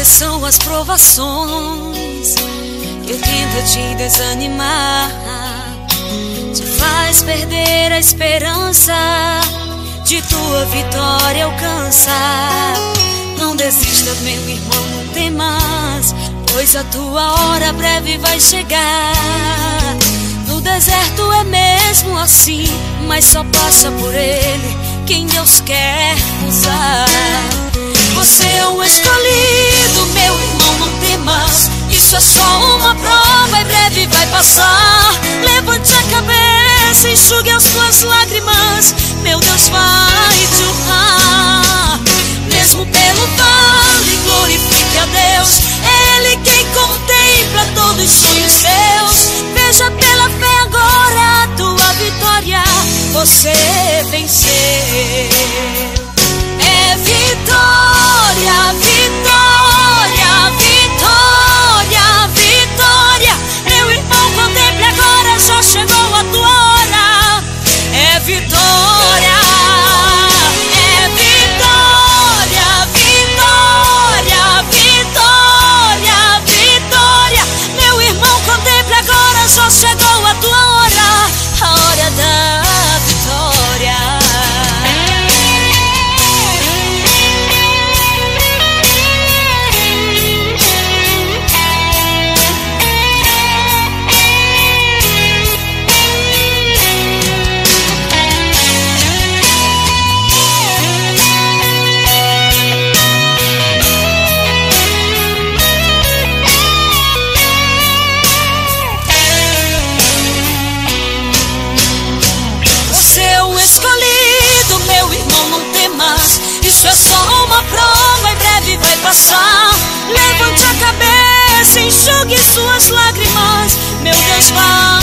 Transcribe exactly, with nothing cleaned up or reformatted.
são as provações que tentam te desanimar, te faz perder a esperança de tua vitória alcançar. Não desista, meu irmão, não temas, pois a tua hora breve vai chegar. No deserto é mesmo assim, mas só passa por ele quem Deus quer usar. Você é o escolhido, meu irmão, não temas, isso é só uma prova e breve vai passar. Levante a cabeça, enxugue as tuas lágrimas, meu Deus vai te honrar. Mesmo pelo vale, glorifique a Deus, é Ele quem contempla todos os sonhos seus. Veja pela fé agora a tua vitória, você venceu. É vitória, vitória, vitória, vitória. Meu irmão, contemple agora, já chegou a tua hora. É vitória, é vitória, vitória, vitória, vitória. Meu irmão, contemple agora, já chegou a tua hora, a hora da vitória. Isso é só uma prova e breve vai passar. Levante a cabeça, enxugue suas lágrimas, meu Deus vai